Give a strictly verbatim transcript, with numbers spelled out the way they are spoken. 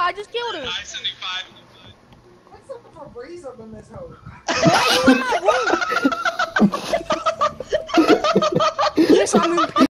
I just killed him. I seventy-five. What's the fabreeze up in this hole? Why are you in my room? Yes, I'm in